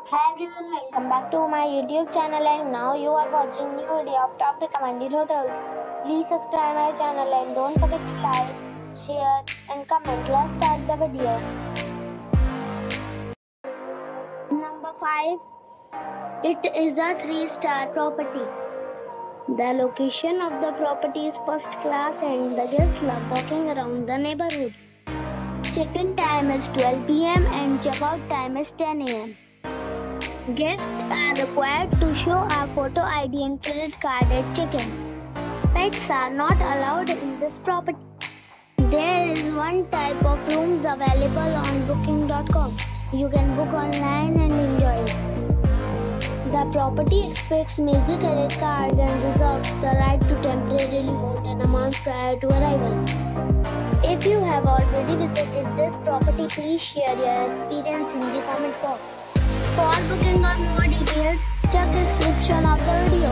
Hi everyone, welcome back to my YouTube channel and now you are watching new video of top recommended hotels. Please subscribe my channel and don't forget to like, share and comment. Let's start the video. Number 5. It is a 3-star property. The location of the property is first class and the guests love walking around the neighborhood. Check-in time is 12 p.m. and check-out time is 10 a.m. Guests are required to show a photo ID and credit card at check-in. Pets are not allowed in this property. There is one type of rooms available on booking.com. You can book online and enjoy it. The property expects major credit card and reserves the right to temporarily hold an amount prior to arrival. If you have already visited this property, please share your experience in the comment box. For booking or more details, check the description of the video.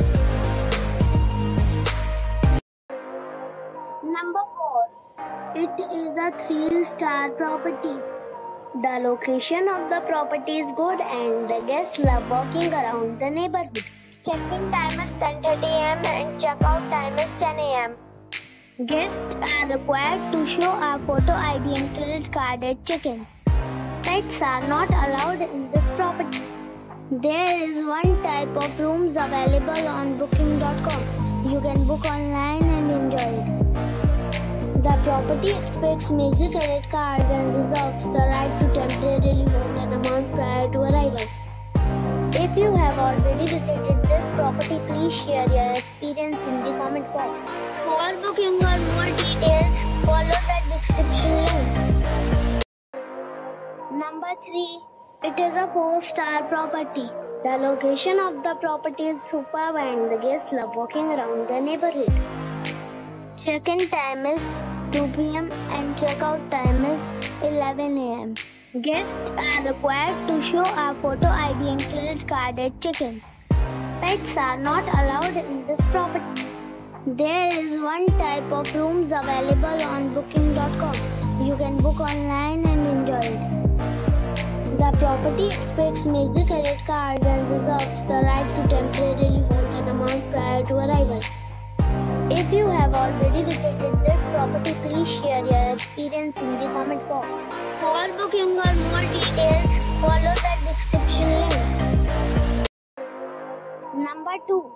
Number 4. It is a 3-star property. The location of the property is good and the guests love walking around the neighborhood. Check-in time is 10:30 a.m. and check-out time is 10 a.m. Guests are required to show a photo ID and credit card at check-in. Pets are not allowed in this property. There is one type of rooms available on booking.com. You can book online and enjoy it. The property expects major credit card and reserves the right to temporarily hold an amount prior to arrival. If you have already visited this property, please share your experience in the comment box. For booking or more details, follow the description link. Number 3. It is a 4-star property. The location of the property is superb and the guests love walking around the neighborhood. Check-in time is 2 p.m. and check-out time is 11 a.m. Guests are required to show a photo ID and credit card at check-in. Pets are not allowed in this property. There is one type of rooms available on booking.com. You can book online and enjoy it. The property expects major credit card and reserves the right to temporarily hold an amount prior to arrival. If you have already visited this property, please share your experience in the comment box. For booking or more details, follow the description link. Number 2.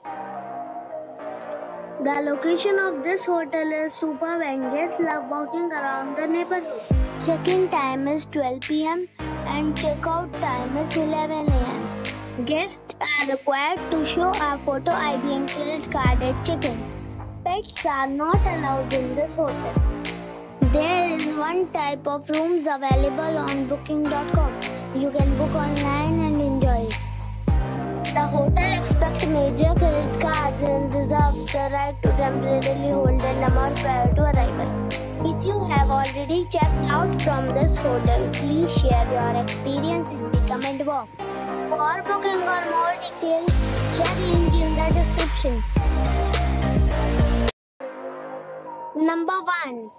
The location of this hotel is superb and guests love walking around the neighborhood. Check-in time is 12 p.m. and check-out time is 11 a.m. Guests are required to show a photo ID and credit card at check-in. Pets are not allowed in this hotel. There is one type of rooms available on booking.com. You can book online and enjoy it. The hotel expects major credit cards and reserves the right to temporarily hold an amount prior to arrival. If you have already checked out from this hotel, please share your experience in the comment box. For booking or more details, check link in the description. Number 1.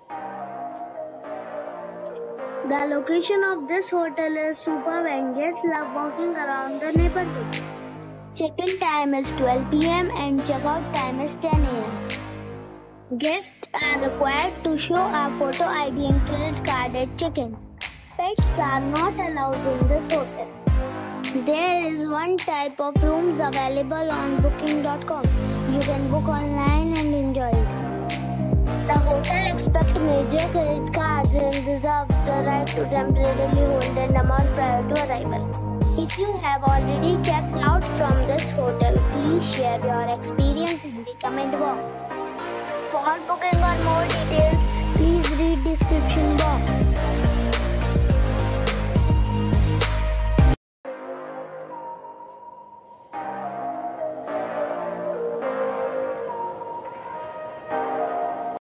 The location of this hotel is superb and guests love walking around the neighborhood. Check-in time is 12 p.m. and check-out time is 10 a.m. Guests are required to show a photo ID and credit card at check-in. Pets are not allowed in this hotel. There is one type of rooms available on booking.com. You can book online and enjoy it. The hotel expects major credit cards and reserves the right to temporarily hold an amount prior to arrival. If you have already checked out from this hotel, please share your experience in the comment box. For booking or more details, please read description box.